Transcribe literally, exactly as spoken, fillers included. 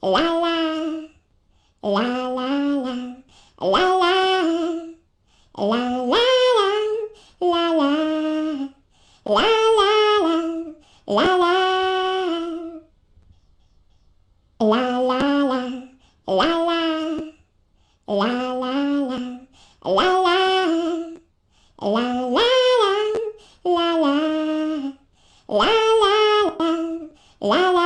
la la, la la la, la la, la la la, la la, la la la, la la, la la la, la la, la la la, la la, la la la, la la, la la la, la la.